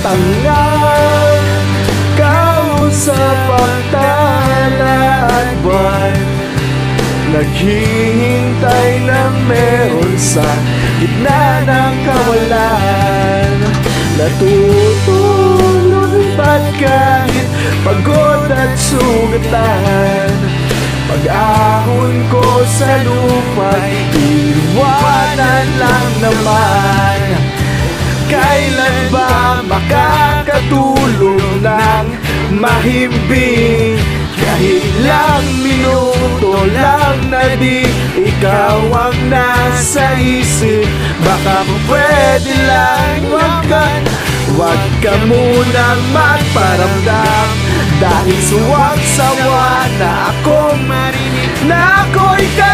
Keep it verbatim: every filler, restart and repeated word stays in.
Angat kausap ang tala at buwan, naghihintay ng meron sa gitna ng kawalan. Natutulog ba't kahit pagod at sugatan? Pag-ahon ko sa lupa'y iwanan lang naman. Kailan ba makakatulog ng mahimbing? Kahit lang minuto lang na di ikaw ang nasa isip. Baka pwede lang wag ka, wag ka munang magparamdam. Dahil suwag sawa na akong marinig na ako'y ka